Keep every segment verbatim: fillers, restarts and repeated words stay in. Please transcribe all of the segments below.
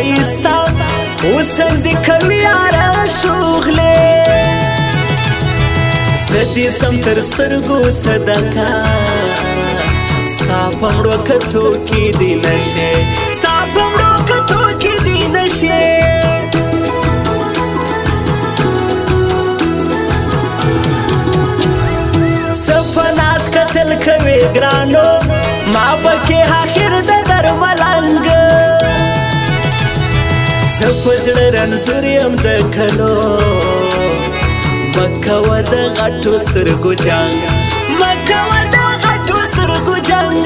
شایستا اوسم دې کوي یاره شغلې زه دې سم تر سترګو صدقه ستا په مړو کتو کې دې نشې ستا په مړو کتو کې دې نشې سفناس کتل کوي ګرانو ما پکې آخر د درملنګ زه په زړه رنځور یم د کلو مه کوه د غټو سترګو جنګ مه کوه د غټو سترګو جنګ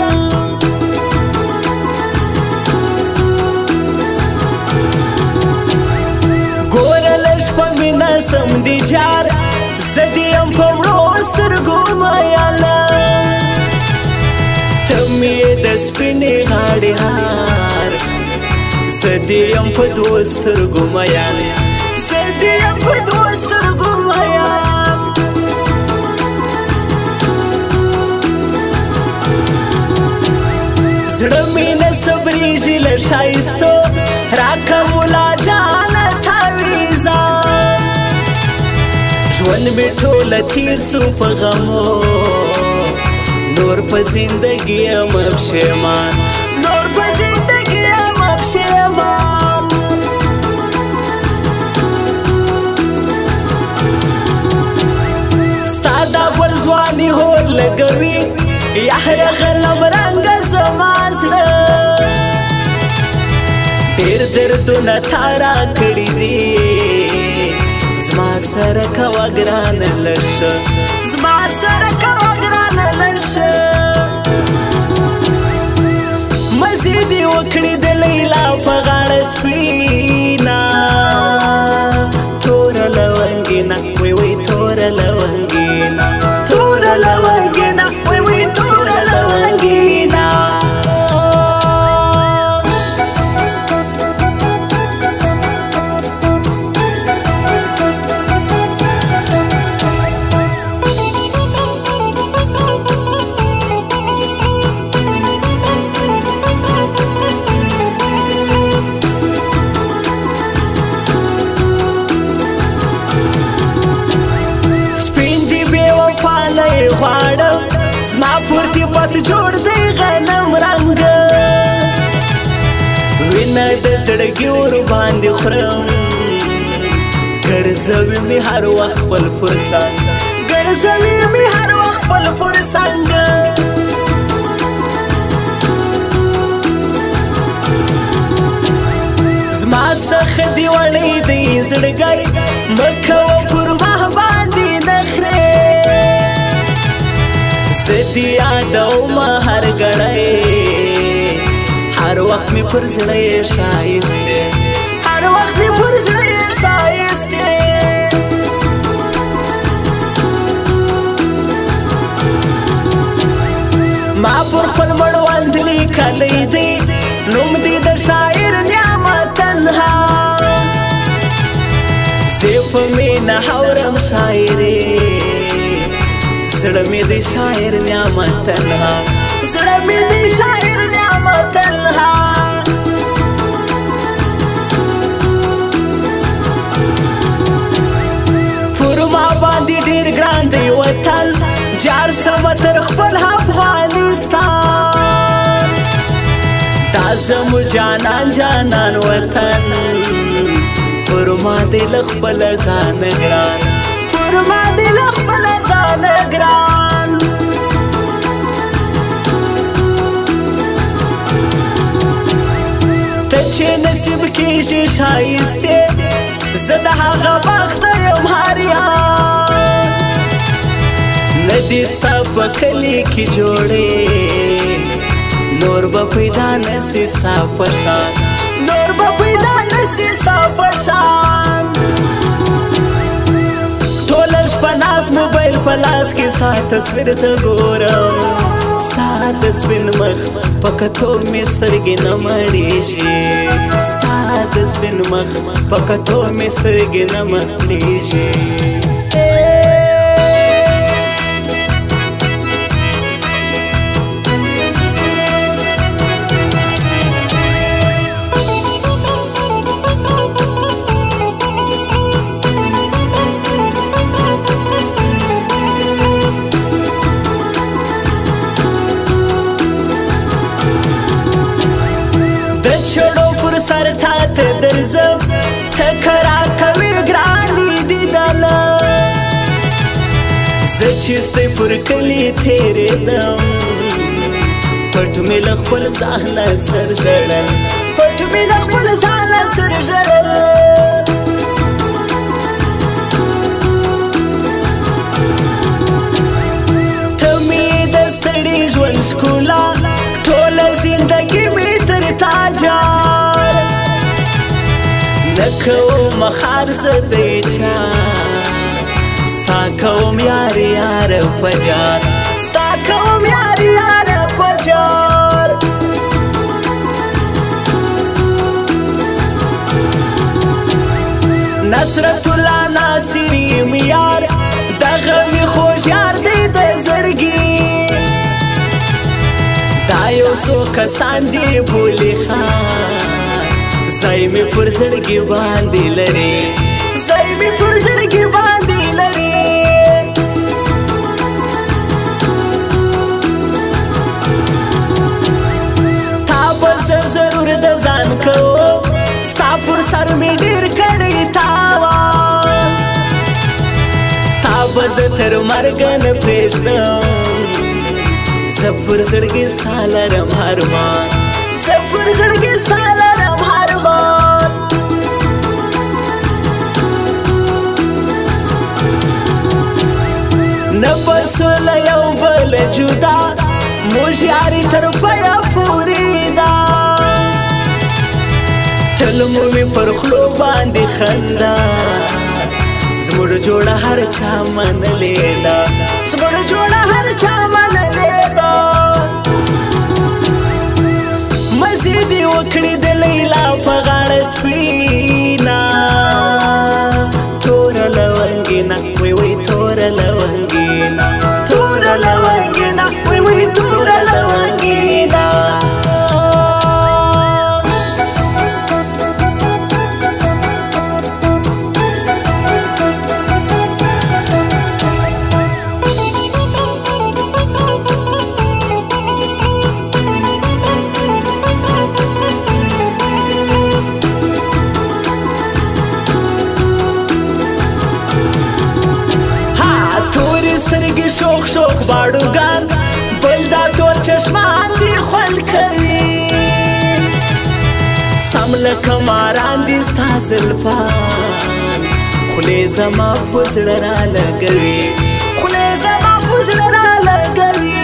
ګوره لږ په مینه سم دي جار زه دې یم په مړو سترګو میاله ته مې د سپینې غاړې هار زه دې یم په دوو سترګو میان زه دې یم په دوو سترګو میان زړه مې نه صبرېږي له ښایستو راکه ملا جانه تاویزه ژوند مې ټوله تېر سو په غمو نور په زندګي یم پښېمان نور په زندګي یم پښېمان ستا دا ګلځواني هور لګوي یاره غنم رنګه زما زړه ډېر دردونه تا راکړي دي زما سره کوه ګرانه لږ ښه زما سره کوه ګرانه لږ ښه مزې دې وکړي د لیلا په غاړه سپینه توره لونګینه وی وی توره لونګینه توره لونګینه وی وی توره لونګینه غواړم زما پورتې پت جوړ دی غنم رنګ وینه د زړګي ور باندې خورم ګرځوي مې هر وخت خپل فرصت ګرځوي مې هر وخت خپل فرصت زما څخه دې وړی دی زړګی مه کوه پر ما باندې نخرې زه دې یادومه هر ګړی هر وخت مې پر زړه یې ښایست دی هر وخت مې پر زړه یې ښایست دی ما پر خپل مړوند لیکلی دی نوم دې د شاعر نعمت تنها زه په مینه هورم شاعري زړه مې د شاعر نعمت تنها زړه مې د شاعر نعمت تنها پر ما باندې ډېر ګران دی وطن جار سمه تر خپل افغانستان دا زموږ جانان جانان وطن پر ما دې له خپله ځانه ګران پر ما دې له خپله ځانه ګران ته چې نصیب کېږي ښایستې زه د هغه بخته یم هر یار نه دې ستا په کلي کې جوړې نور به پیدا نسي ستا په شان نور به پیدا نسي ستا په شان ټوله شپه ناست موبایل په لاس کې ستا تصویر ته ګورم ستا د سپین مخ په کتو مې سترګې نه مړېږي ستا د سپین مخ په کتو مې سترګې نه مړېږي زه چې ستۍ پر کلي تېرېدم پټ مې له خپل ځانه سر ژړل پټ مې له خپل ځانه سر ژړل ته مې د ستړي ژوند ښکلا ټوله زندګي مې تر تا جار نه کوم خار زه دی چا ستا کوم یار یار په جار ستا کوم یار یار په جار نصرت الله ناصریم یار دغه مې خوږ یار دی د زړګي دا یو څو کسان دي بولي خان ځای مې پر زړګي باندې لري ځای مې پر زړګي باندې لري تا به زه ضرور د ځان کوم ستا پر سر مې ډېر کړی تاوان تا به زه تر مرګه نه پرېږدم زه پر زړګي ستا لرم هرمان زه پر زړګي ستا لرم هرمان نه به سوله یو بل جدا موږ یاري تر پایه پورې ده تل مو مې پر خولو باندې خندا زموږ جوړه هر چا منلې ده زموږ جوړه هر چا منلې ده مزید یې وکړې د لیلا په غاړه سپینه توره لونګینه وی وی توره لونګینه توره لونګینه وی وی توره لونګینه شوق شوق باډوګان بل دا تور چشمان دي خوند کوي سم لکه ماران دي ستا زلفان خولې زما په زړه رالګوي خولې زما په زړه رالګوي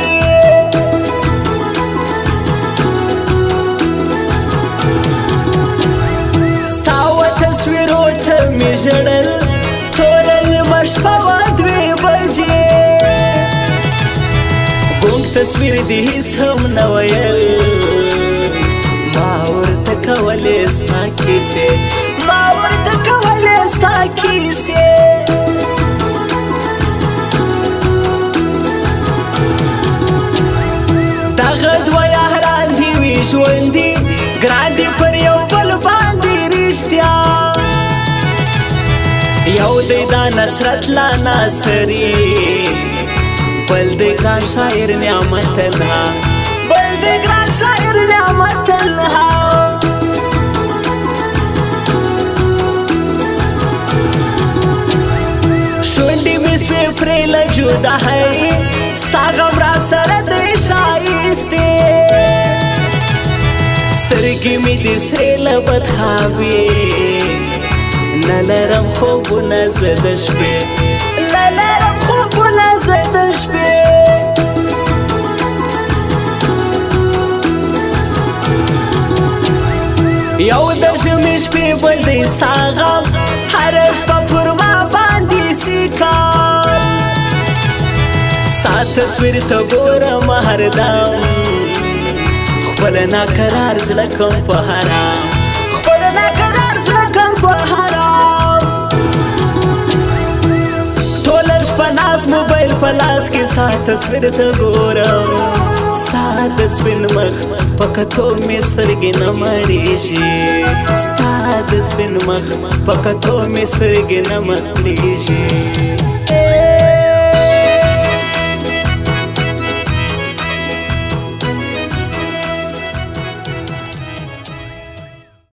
ستا و تصویرو ته مې ژړل ټوله نیمه شپه وه دوې بجې کوم تصویر دې هیڅ هم نه ویل ما ورته کولې ستا کیسې ما ورته کولې ستا کیسې دغه دوه یاران دي وي ژوندي ګران دي پر یو بل باندې رښتیا یو دی دا نصرت الله ناصري بل د ګران شاعر نعمت الله بل د ګران شاعر نعمت الله شونډې مې سوې پرې له جدایۍ ستا غم را سره دی ښایستې سترګې مې د سرې له بدخوابې نه لرم خوبونه زه د شپې نه لرم خوبونه زه د شپې یو د ژمي شپې بل دی ستا غم هره شپه پر ما باندې سیکار ستا تصویر ته ګورم هردم خپل ناقرار زړه کوم په حرام خپل ناقرار زړه کوم په حرام ټوله شپه ناست موبایل په لاس کې ستا تصویر ته ګورم ستا د سپین مخ په کتو مې سترګې نه مړېږي ستا د سپین مخ په کتو مې سترګې نه مړېږي